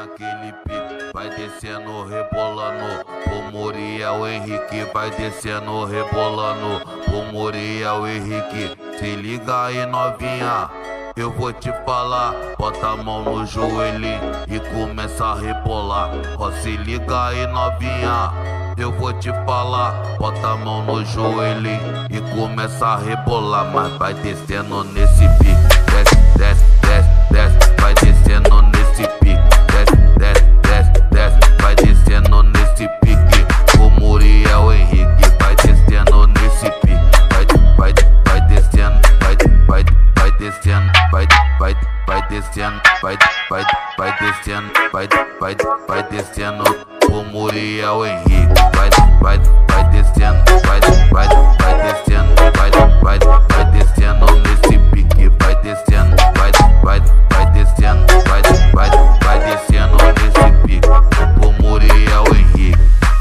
naquele pique, vai descendo, rebolando. O Muriel Henrique vai descendo, rebolando. O Muriel Henrique, se liga aí novinha, eu vou te falar. Bota a mão no joelhinho e começa a rebolar. Ó, se liga aí novinha, eu vou te falar. Bota a mão no joelhinho e começa a rebolar. Mas vai descendo nesse pique, desce, desce, desce, desce. Vai descendo nesse pique, desce, desce, desce, desce. Vai descendo nesse pique. O Muriel Henrique vai descendo nesse pique. Vai descendo, vai descendo, vai descendo, vai descendo, vai descendo. O Muriel Henrique vai descendo, vai descendo, vai descendo nesse pique, vai descendo, vai descendo, vai descendo nesse pique. O Muriel Henrique.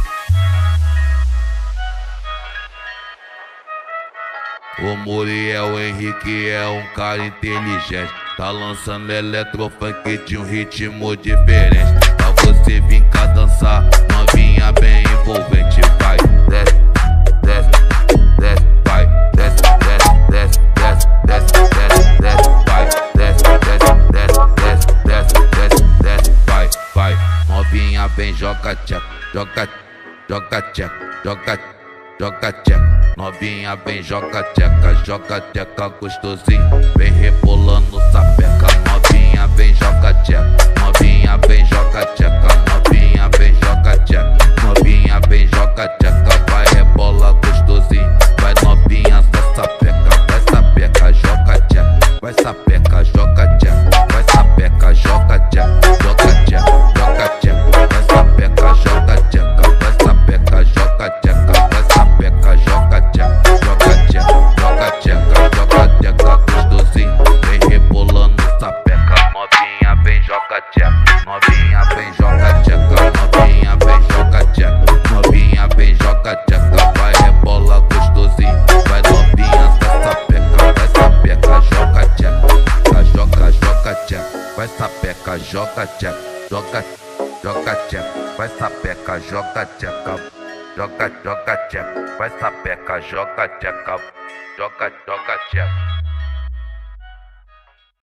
O Muriel Henrique é um cara inteligente, tá lançando eletrofunk de um ritmo diferente. Pra você vir cá dançar, novinha bem envolvente. Vai, desce, desce, desce, vai, desce, desce, desce, desce, desce, desce, desce, vai, desce, desce, desce, desce, desce, desce, desce, vai. Novinha bem joga tcheca, joga tcheca, joga tcheca. Novinha bem joga tcheca gostosinho, vem rebolando sapeca. Novinha bem joga tcheca, novinha bem joga tcheca, novinha bem joga tcheca, novinha bem joga tcheca. Vai rebola gostosinho, vai novinha só sapeca, vai sapeca, joga tcheca, vai sapeca, joga tcheca, vai sapeca, joga tcheca, joga tcheca, joga tcheca, vai sapeca, joga tcheca, vai sapeca, joga tcheca, vai sapeca, joga tcheca, joga tcheca, joga tcheca gostosinho, vem rebolando sapeca. Novinha bem joga tcheca, novinha bem joga tcheca, novinha bem joga tcheca, novinha bem joga tcheca. Vai rebola gostosinho, vai novinha só sapeca, vai sapeca, joga tcheca, joga tcheca, vai sapeca, joga tcheca, joga tcheca, vai sapeca, joga tcheca, joga tcheca, vai sapeca, joga tcheca, joga tcheca.